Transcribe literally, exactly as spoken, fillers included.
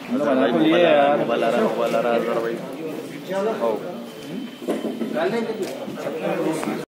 बना तो लिए यार, मोबाइल आ रहा है, मोबाइल आ रहा है भाई।